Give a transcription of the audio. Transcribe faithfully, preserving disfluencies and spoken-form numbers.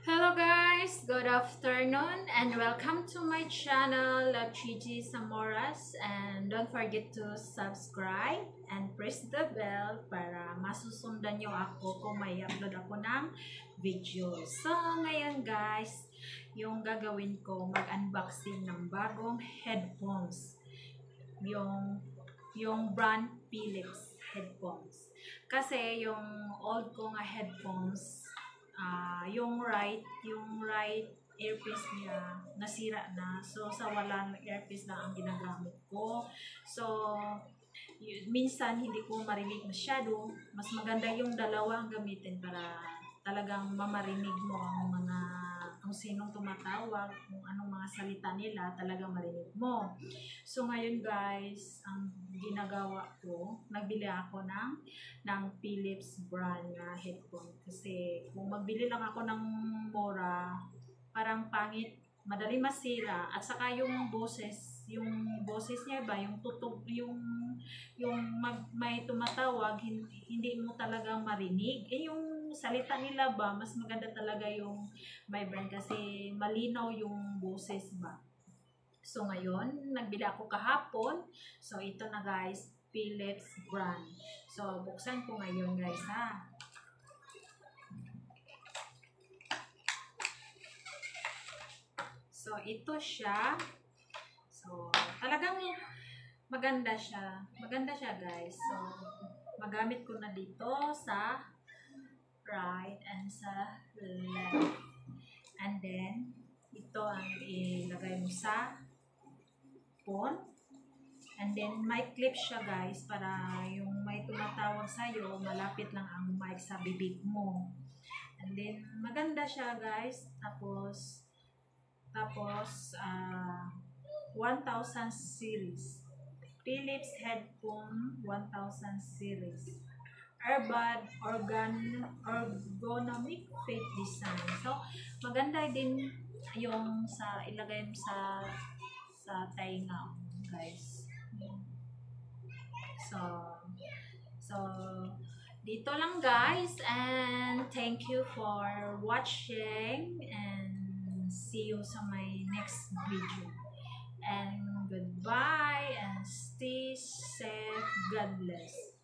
Hello guys, good afternoon and welcome to my channel Love Gigi Zamoras, and don't forget to subscribe and press the bell para masusundan nyo ako kung may upload ako ng video. So ngayon guys, yung gagawin ko, mag-unboxing ng bagong headphones, yung yung brand Philips headphones. Kasi yung old ko nga headphones, uh, yung right, yung right earpiece niya nasira na. So sa walang earpiece na ang ginagamit ko. So y- minsan hindi ko marinig masyado. Mas maganda yung dalawa ang gamitin para talagang mamarinig mo ang mga kung sinong tumatawag, kung anong mga salita nila, talagang marinig mo. So ngayon guys, ang ginagawa ko, nagbili ako ng ng Philips brand na headphone kasi kung magbili lang ako ng mura, parang pangit, madali masira, at saka yung boses, yung boses niya ba, yung tutog, yung yung mag, may tumatawag, hindi, hindi mo talagang marinig. Eh yung salita nila ba, mas maganda talaga yung may brand kasi malinaw yung boses ba. So ngayon, nagbili ako kahapon. So ito na guys, Philips brand. So buksan ko ngayon guys ha. So ito siya. So talagang maganda siya. Maganda siya guys. So magamit ko na dito sa right and sa left. And then ito ang ilagay mo sa phone. And then may clip siya guys para yung may tumatawag sa'yo, malapit lang ang mic sa bibig mo. And then maganda siya guys. Tapos tapos uh, one thousand series. Philips headphone one thousand series. Earbud organ ergonomic fit design. So maganda din yung sa ilagay mo sa sa tainga guys. So so dito lang guys, and thank you for watching and see you sa my next video. And goodbye and stay safe. God bless.